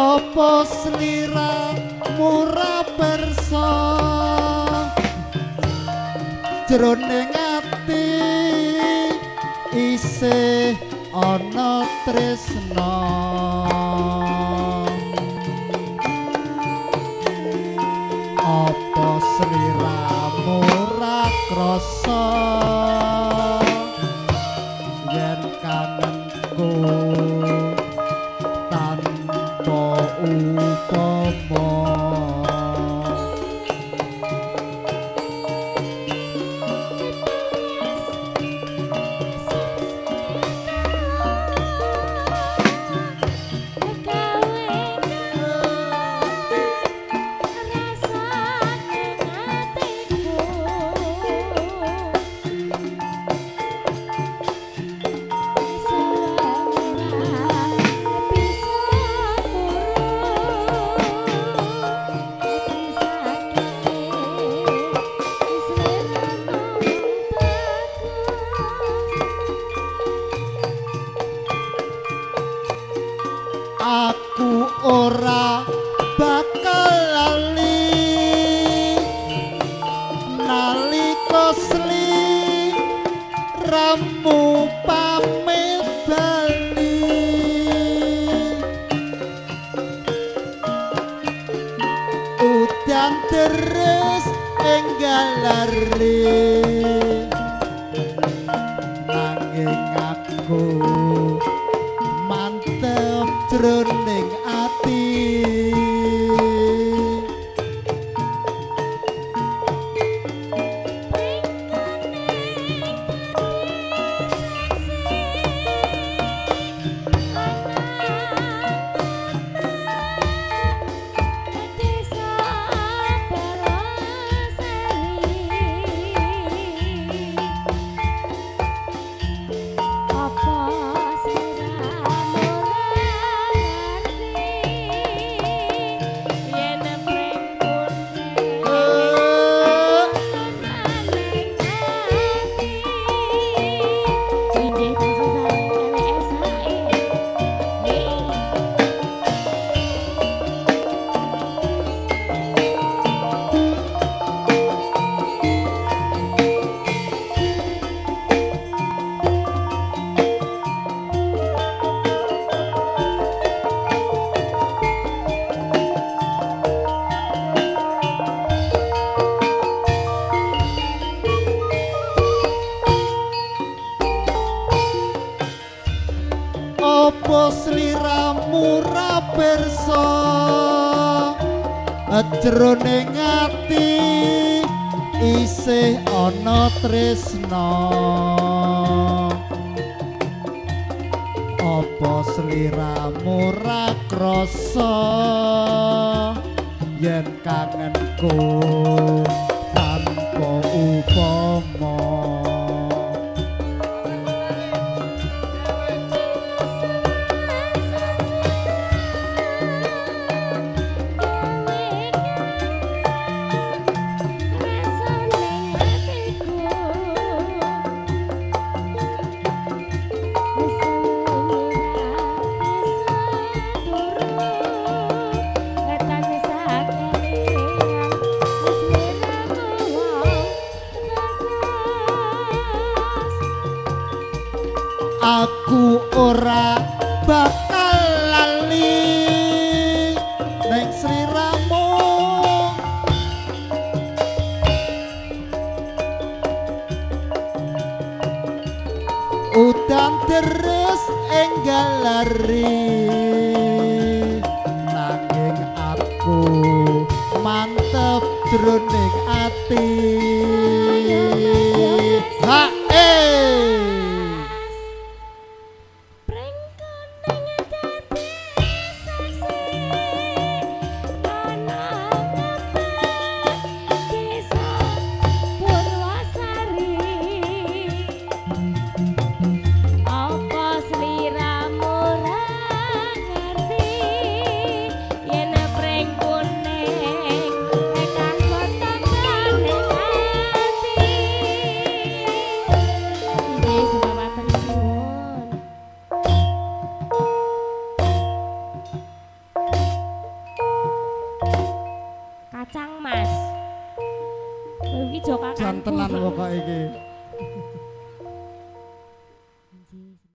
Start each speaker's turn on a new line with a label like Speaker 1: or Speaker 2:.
Speaker 1: Apa sliramu ra perso jroning ati isih ana tresna apa sliramu ra krasa yen kangenku tanpa upama aku ora bakal lali nalika sliramu pamit bali udan terus enggal lari nanging aku mantep jroning ati apa sliramu ra perso jroning ati isih ana tresna apa sliramu ra krasa yen kangenku tanpa upama aku ora bakal lali ning sliramu udan terus enggal lari nanging aku mantep jroning ati
Speaker 2: kacang Mas. Lho iki jo kakang.
Speaker 1: Jan tenan kok iki.